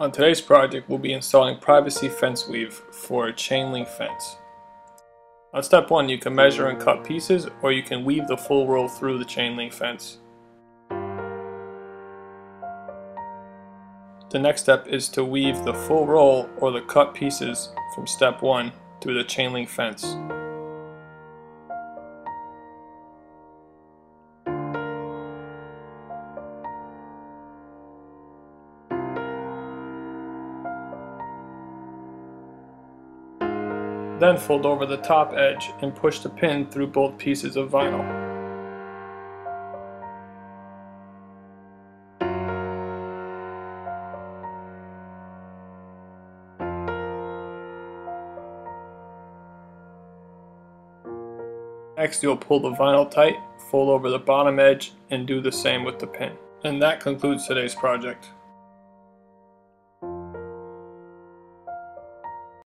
On today's project, we'll be installing privacy fence weave for a chain link fence. On step 1, you can measure and cut pieces, or you can weave the full roll through the chain link fence. The next step is to weave the full roll or the cut pieces from step 1 through the chain link fence. Then fold over the top edge and push the pin through both pieces of vinyl. Next, you'll pull the vinyl tight, fold over the bottom edge, and do the same with the pin. And that concludes today's project.